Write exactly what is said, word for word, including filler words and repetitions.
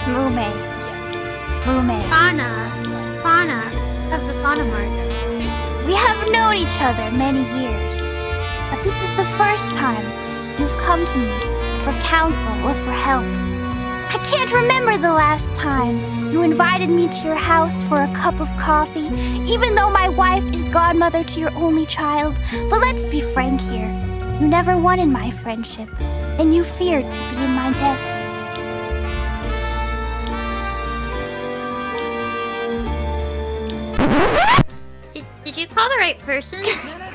Mume. Mume. Fauna. Fauna. Of the Fauna Mark. We have known each other many years, but this is the first time you've come to me for counsel or for help. I can't remember the last time you invited me to your house for a cup of coffee, even though my wife is godmother to your only child. But let's be frank here. You never wanted my friendship, and you feared to be in my debt. Did, did you call the right person?